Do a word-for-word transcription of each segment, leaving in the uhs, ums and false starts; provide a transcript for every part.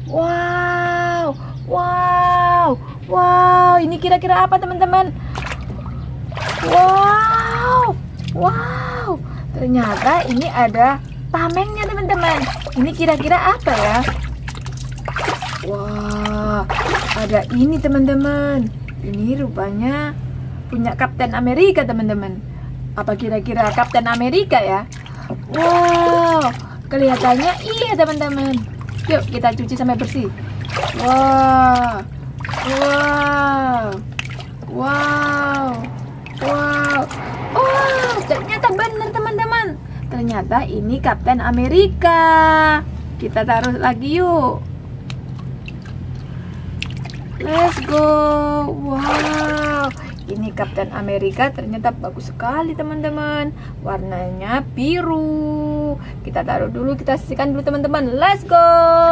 Wow, wow, wow. Ini kira-kira apa teman-teman? Wow, wow. Ternyata ini ada tamengnya teman-teman. Ini kira-kira apa ya? Wah, ada ini teman-teman. Ini rupanya punya Kapten Amerika teman-teman. Apa kira-kira Kapten Amerika ya? Wow, kelihatannya iya teman-teman. Yuk kita cuci sampai bersih. Wow, wow, wow, wow. Oh, ternyata benar teman-teman. Ternyata ini Kapten Amerika. Kita taruh lagi yuk. Let's go. Wow, ini Kapten Amerika ternyata bagus sekali teman-teman. Warnanya biru. Kita taruh dulu, kita sisihkan dulu teman-teman. Let's go.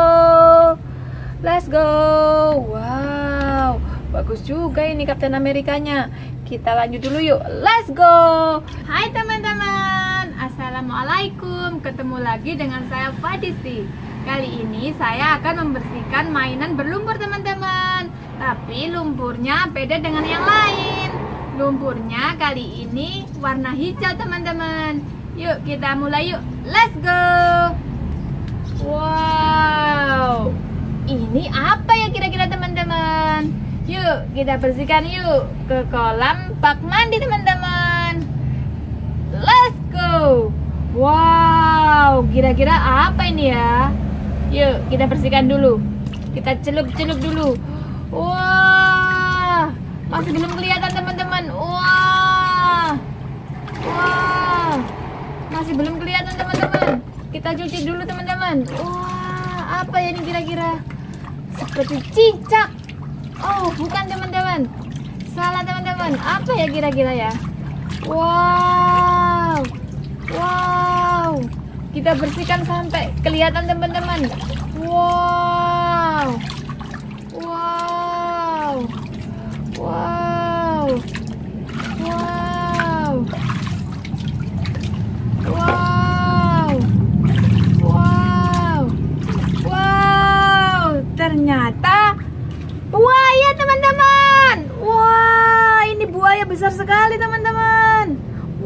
Let's go. Wow, bagus juga ini Kapten Amerikanya. Kita lanjut dulu yuk. Let's go. Hai teman-teman, assalamualaikum. Ketemu lagi dengan saya Fadisti. Kali ini saya akan membersihkan mainan berlumpur teman-teman. Tapi lumpurnya beda dengan yang lain. Lumpurnya kali ini warna hijau teman-teman. Yuk kita mulai yuk. Let's go. Wow, ini apa ya kira-kira teman-teman? Yuk kita bersihkan yuk ke kolam bak mandi teman-teman. Let's go. Wow, kira-kira apa ini ya? Yuk kita bersihkan dulu. Kita celup-celup dulu. Wah, masih belum kelihatan teman-teman. Wah, wah, masih belum kelihatan teman-teman. Kita cuci dulu teman-teman. Wah, apa ya ini kira-kira? Seperti cicak. Oh, bukan teman-teman. Salah teman-teman. Apa ya kira-kira ya? Wow, wow. Kita bersihkan sampai kelihatan teman-teman. Wow, wow, wow, wow, wow, wow, wow. Ternyata buaya teman-teman. Wah, ini buaya besar sekali teman-teman.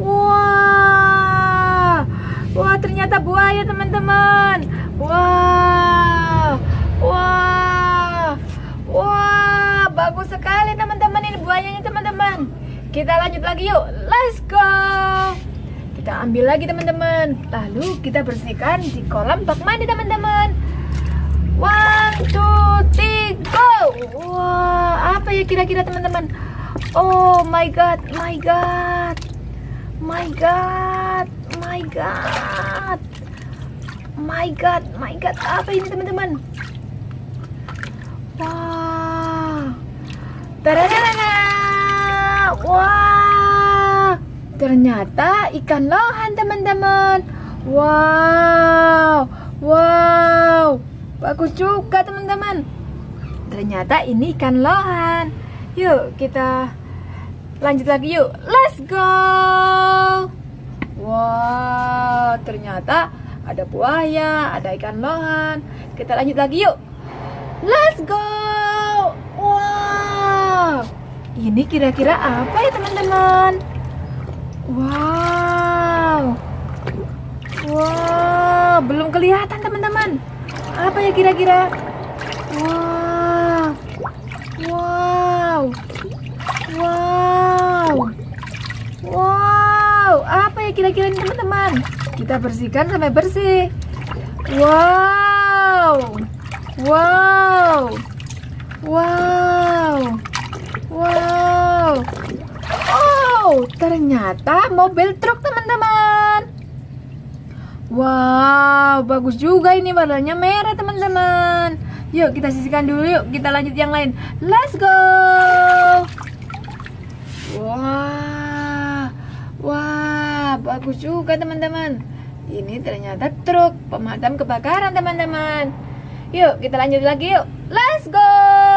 Wah, wah ternyata buaya teman-teman. Wah, wah, wah, bagus sekali teman-teman ini buayanya teman-teman. Kita lanjut lagi yuk. Let's go. Kita ambil lagi teman-teman. Lalu kita bersihkan di kolam bak mandi teman-teman. One, two, three, go. Wah, apa ya kira-kira teman-teman? Oh my god, my god, my god, my god, my god, my god. Apa ini teman-teman? Wah, tararara. Wah, ternyata ikan lohan teman-teman. Wow, wow, bagus juga teman-teman. Ternyata ini ikan lohan. Yuk kita lanjut lagi yuk. Let's go. Wow, ternyata ada buaya, ada ikan lohan. Kita lanjut lagi yuk. Let's go. Wow, ini kira-kira apa ya teman-teman? Wow, wow, belum kelihatan teman-teman. Apa ya kira-kira? Wow, wow, wow, wow. Apa ya kira-kira ini teman-teman? Kita bersihkan sampai bersih. Wow, wow, wow, wow. Oh, ternyata mobil truk teman-teman. Wow, bagus juga ini warnanya merah teman-teman. Yuk kita sisihkan dulu yuk. Kita lanjut yang lain. Let's go. Wah, wah, bagus juga teman-teman. Ini ternyata truk pemadam kebakaran teman-teman. Yuk kita lanjut lagi yuk. Let's go.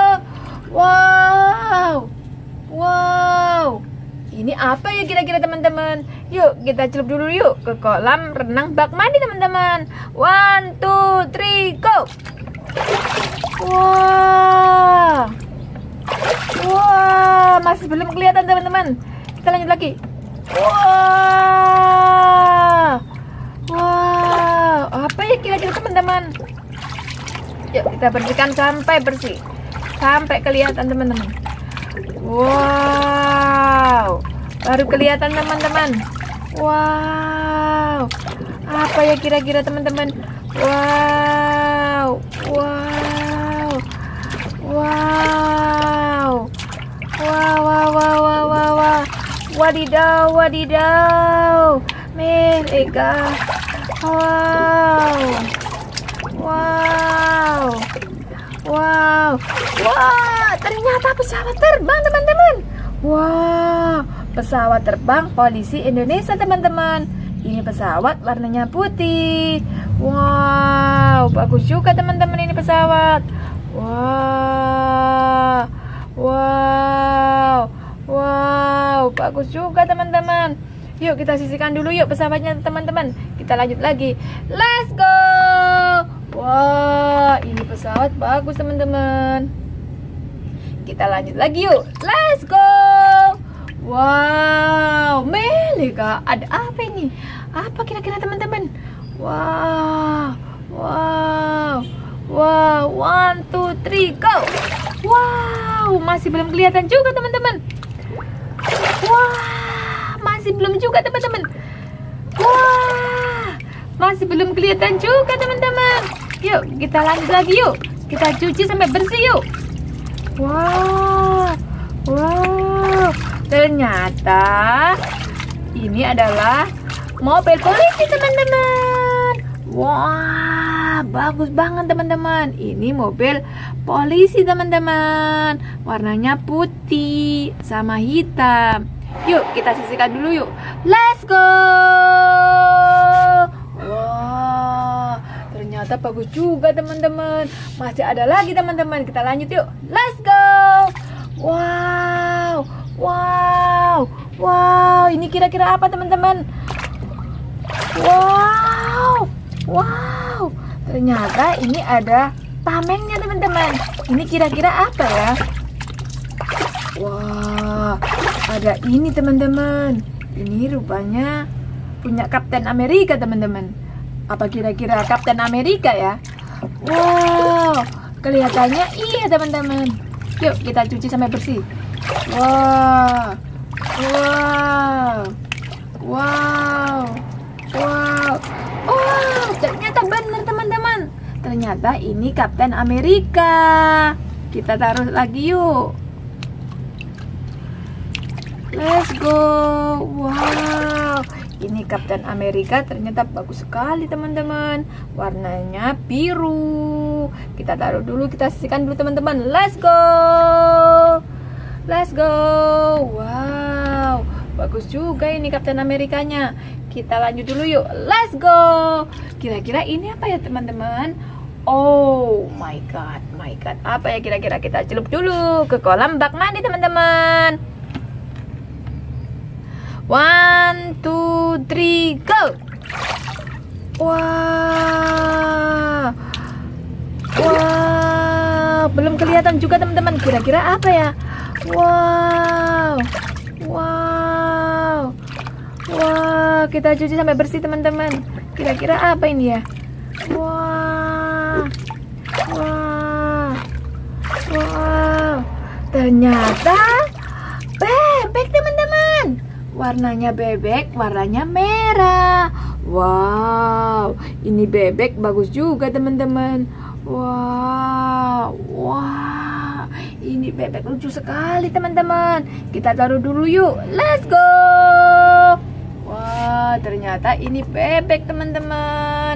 Wow, wow. Ini apa ya kira-kira teman-teman? Yuk kita celup dulu yuk ke kolam renang bak mandi teman-teman. One, two, three, go. Wah. Wah, masih belum kelihatan teman-teman. Kita lanjut lagi. Wah. Wah, apa ya kira-kira teman-teman? Yuk kita bersihkan sampai bersih, sampai kelihatan teman-teman. Wow, baru kelihatan teman-teman. Wow, apa ya kira-kira teman-teman? Wow, wow, wow, wow, wow, wow, wow, wow, wow. Wadidaw, wadidaw, mega. Wow, wow, wow, wah, ternyata pesawat terbang teman-teman. Wah, pesawat terbang polisi Indonesia teman-teman. Ini pesawat warnanya putih. Wow, bagus juga teman-teman ini pesawat. Wow, wow, wow, bagus juga teman-teman. Yuk kita sisihkan dulu yuk pesawatnya teman-teman. Kita lanjut lagi. Let's go. Wah, ini pesawat bagus teman-teman. Kita lanjut lagi yuk. Let's go. Wow, Melika, ada apa ini? Apa kira-kira teman-teman? Wow, wow, wow. One, two, three, go. Wow, masih belum kelihatan juga teman-teman. Wah, masih belum juga teman-teman. Wah, masih belum kelihatan juga teman-teman. Yuk kita lanjut lagi yuk. Kita cuci sampai bersih yuk. Wow, wow. Ternyata ini adalah mobil polisi teman-teman. Wah, bagus banget teman-teman. Ini mobil polisi teman-teman. Warnanya putih sama hitam. Yuk kita sisihkan dulu yuk. Let's go. Wah, ternyata bagus juga teman-teman. Masih ada lagi teman-teman. Kita lanjut yuk. Let's go. Wow, wow, wow. Ini kira-kira apa teman-teman? Wow, wow. Ternyata ini ada tamengnya teman-teman. Ini kira-kira apa ya? Wah, ada ini teman-teman. Ini rupanya punya Kapten Amerika teman-teman. Apa kira-kira Kapten Amerika ya? Wow, kelihatannya iya teman-teman. Yuk kita cuci sampai bersih. Wow, wow, wow, wow. Oh, ternyata benar teman-teman. Ternyata ini Kapten Amerika. Kita taruh lagi yuk. Let's go. Wow, ini Kapten Amerika ternyata bagus sekali teman-teman. Warnanya biru. Kita taruh dulu, kita sisihkan dulu teman-teman. Let's go. Let's go. Wow, bagus juga ini Kapten Amerikanya. Kita lanjut dulu yuk. Let's go. Kira-kira ini apa ya teman-teman? Oh my god, my god. Apa ya kira-kira? Kita celup dulu ke kolam bak mandi teman-teman. One, two, three, go. Wah, wah, belum kelihatan juga teman-teman. Kira-kira apa ya? Wow, wow, wah. Kita cuci sampai bersih teman-teman. Kira-kira apa ini ya? Wah, wah, wah. Ternyata bebek teman-teman. Warnanya bebek, warnanya merah. Wow, ini bebek bagus juga teman-teman. Wow, wow, ini bebek lucu sekali teman-teman. Kita taruh dulu yuk. Let's go. Wah, ternyata ini bebek teman-teman.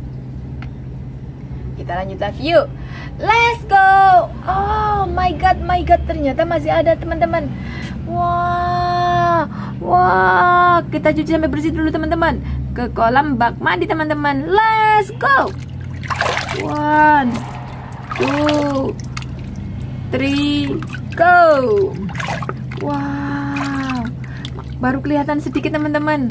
Kita lanjut lagi yuk. Let's go. Oh my god, my god, ternyata masih ada teman-teman. Wah, wah, kita cuci sampai bersih dulu teman-teman. Ke kolam bak mandi teman-teman. Let's go. One, two, three, go. Wow, baru kelihatan sedikit teman-teman.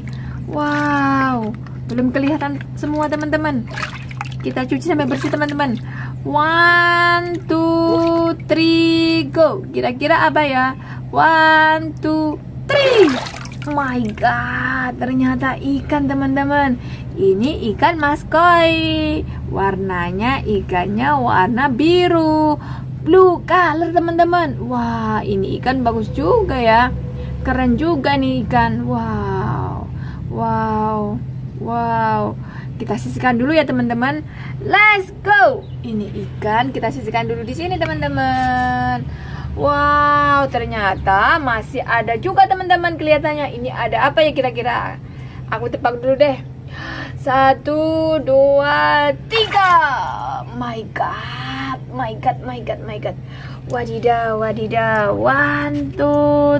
Wow, belum kelihatan semua teman-teman. Kita cuci sampai bersih teman-teman. One, two, three, go. Kira-kira apa ya? One, two, three. My God, ternyata ikan teman-teman. Ini ikan mas koi. Warnanya ikannya warna biru, blue color teman-teman. Wah, ini ikan bagus juga ya. Keren juga nih ikan. Wow, wow, wow. Kita sisihkan dulu ya teman-teman. Let's go. Ini ikan kita sisihkan dulu di sini teman-teman. Wow, ternyata masih ada juga teman-teman kelihatannya. Ini ada apa ya kira-kira? Aku tebak dulu deh. Satu, dua, tiga. My God, my God, my God, my God. Wadidaw, wadidaw. One, two,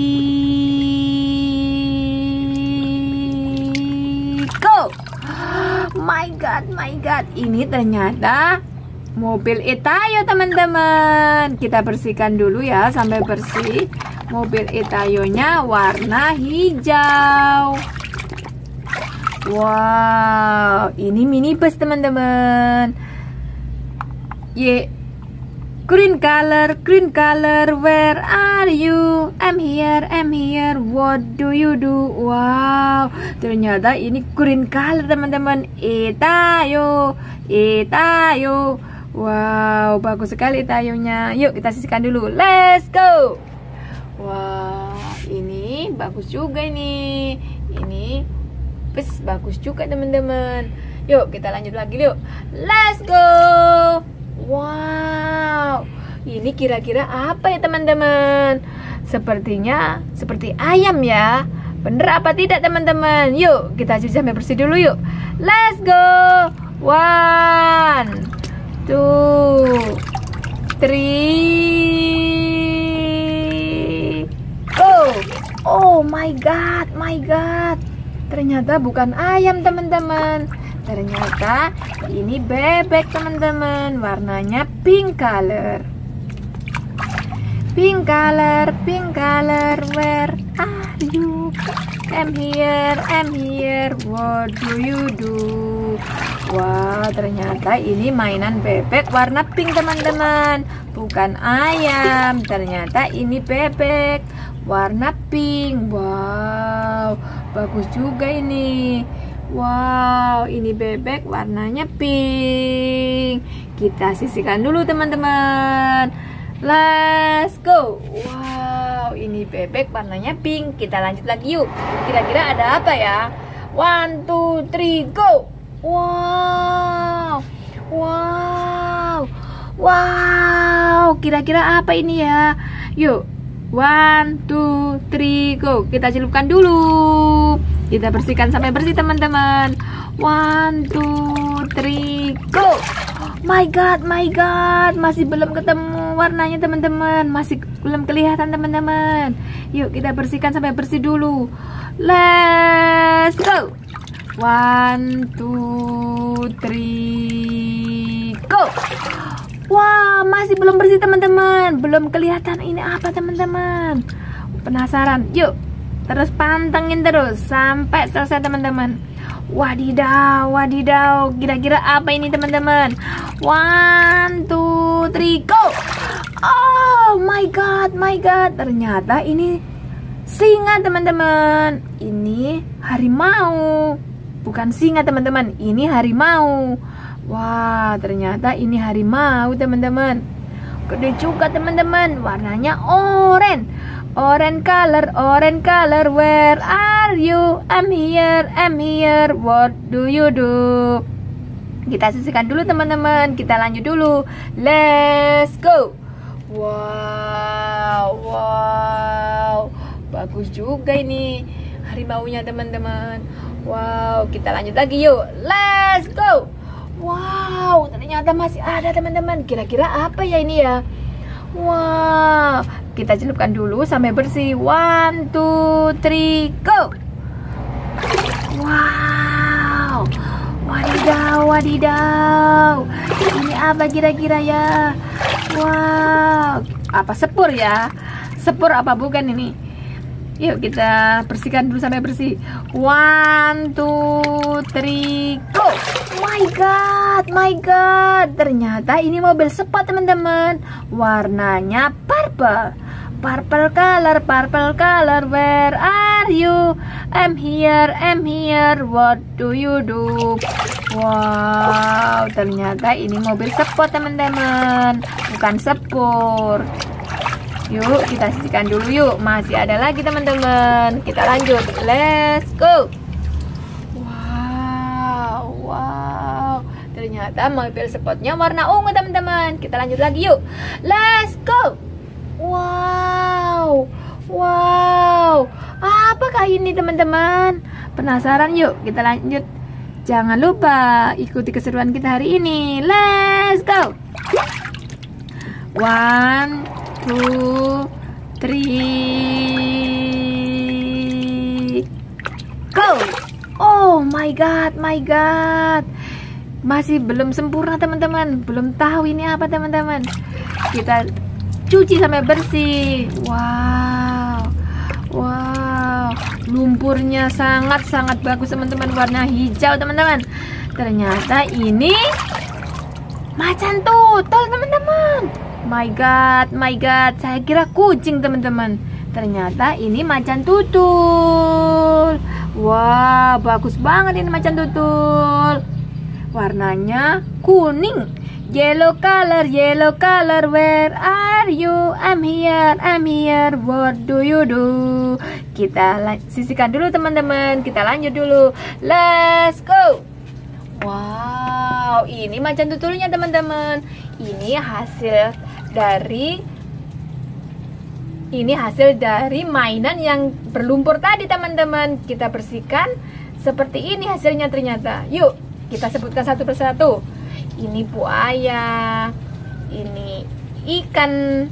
three, go. My God, my God. Ini ternyata mobil Itayo teman-teman. Kita bersihkan dulu ya sampai bersih. Mobil Itayonya warna hijau. Wow, ini minibus teman-teman. Ye, green color, green color. Where are you? I'm here, I'm here. What do you do? Wow, ternyata ini green color teman-teman. Itayo, Itayo. Wow, bagus sekali Itayonya. Yuk kita sisihkan dulu. Let's go. Wah, ini bagus juga ini. Ini bus bagus juga teman-teman. Yuk kita lanjut lagi yuk. Let's go. Wow, ini kira-kira apa ya teman-teman? Sepertinya seperti ayam ya. Bener apa tidak teman-teman? Yuk kita cuci sampai bersih dulu yuk. Let's go. One, two, three, go. Oh my God, my God. Ternyata bukan ayam teman-teman. Ternyata ini bebek teman-teman. Warnanya pink color. Pink color, pink color. Where are you? I'm here, I'm here. What do you do? Wah, ternyata ini mainan bebek warna pink teman-teman. Bukan ayam. Ternyata ini bebek warna pink. Wow, bagus juga ini. Wow, ini bebek warnanya pink. Kita sisihkan dulu teman-teman. Let's go. Wow, ini bebek warnanya pink. Kita lanjut lagi yuk. Kira-kira ada apa ya? One, two, three, go. Wow, wow, wow. Kira-kira apa ini ya? Yuk. One, two, three, go. Kita celupkan dulu. Kita bersihkan sampai bersih teman-teman. One, two, three, go. My God, my God. Masih belum ketemu warnanya teman-teman. Masih belum kelihatan teman-teman. Yuk kita bersihkan sampai bersih dulu. Let's go. One, two, three, go. Wah, masih belum bersih teman-teman. Belum kelihatan ini apa teman-teman. Penasaran? Yuk, terus pantengin terus sampai selesai teman-teman. Wadidaw, wadidaw. Kira-kira apa ini teman-teman? One, two, three, go. Oh my God, my God. Ternyata ini singa teman-teman. Ini harimau. Bukan singa teman-teman. Ini harimau. Wah, ternyata ini harimau teman-teman. Gede juga teman-teman. Warnanya oranye. Orange color, orange color. Where are you? I'm here, I'm here. What do you do? Kita sisihkan dulu teman-teman. Kita lanjut dulu. Let's go. Wow, wow. Bagus juga ini harimaunya teman-teman. Wow, kita lanjut lagi yuk. Let's go. Wow, ternyata masih ada teman-teman. Kira-kira apa ya ini ya? Wow, kita celupkan dulu sampai bersih. One, two, three, go. Wow, wadidaw, wadidaw. Ini apa kira-kira ya? Wow, apa sepur ya? Sepur apa bukan ini? Yuk kita bersihkan dulu sampai bersih. One, two, three, go. My god, my god. Ternyata ini mobil sport teman-teman. Warnanya purple. Purple color, purple color. Where are you? I'm here, I'm here. What do you do? Wow, ternyata ini mobil sport teman-teman, bukan sepur. Yuk kita sisihkan dulu yuk. Masih ada lagi teman-teman. Kita lanjut. Let's go. Wow, wow. Ternyata mobil sportnya warna ungu teman-teman. Kita lanjut lagi yuk. Let's go. Wow, wow. Apakah ini teman-teman? Penasaran yuk. Kita lanjut. Jangan lupa ikuti keseruan kita hari ini. Let's go. One, two, three, go. Oh my god, my god. Masih belum sempurna teman-teman. Belum tahu ini apa teman-teman. Kita cuci sampai bersih. Wow, wow. Lumpurnya sangat-sangat bagus teman-teman. Warna hijau teman-teman. Ternyata ini macan tutul teman-teman. My god, my god, saya kira kucing teman-teman. Ternyata ini macan tutul. Wah, bagus banget ini macan tutul. Warnanya kuning. Yellow color, yellow color. Where are you? I'm here, I'm here. What do you do? Kita sisihkan dulu teman-teman. Kita lanjut dulu. Let's go. Wow, ini macan tutulnya teman-teman. Ini hasil dari ini hasil dari mainan yang berlumpur tadi teman-teman. Kita bersihkan seperti ini hasilnya ternyata. Yuk kita sebutkan satu persatu. Ini buaya, ini ikan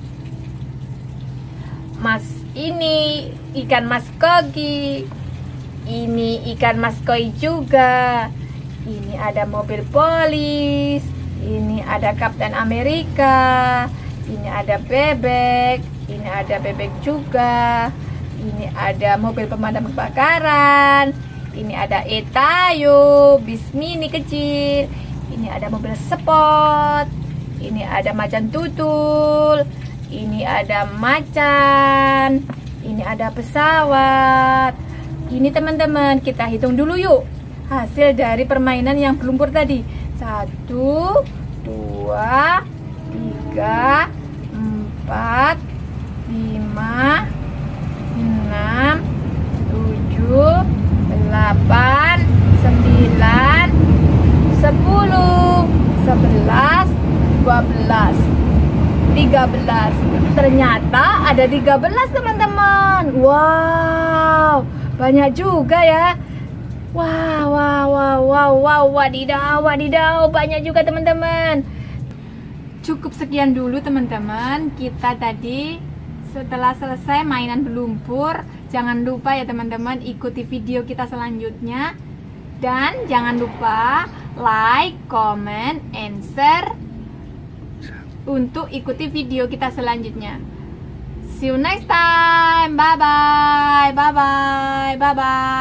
mas, ini ikan mas kogi, ini ikan mas koi juga. Ini ada mobil polis, ini ada Kapten Amerika, ini ada bebek, ini ada bebek juga, ini ada mobil pemadam kebakaran, ini ada Etayo, bis mini kecil, ini ada mobil sport, ini ada macan tutul, ini ada macan, ini ada pesawat. Ini teman-teman, kita hitung dulu yuk hasil dari permainan yang berlumpur tadi. Satu, dua, tiga, empat, lima, enam, tujuh, delapan, sembilan, sepuluh, sebelas, dua belas, tiga belas. Ternyata ada tiga belas teman-teman. Wow, banyak juga ya. Wow, wow, wow, wow, wow, wadidaw, wadidaw, banyak juga teman-teman. Cukup sekian dulu teman-teman. Kita tadi setelah selesai mainan berlumpur. Jangan lupa ya teman-teman, ikuti video kita selanjutnya. Dan jangan lupa like, comment, and share untuk ikuti video kita selanjutnya. See you next time. Bye bye. Bye bye. Bye bye.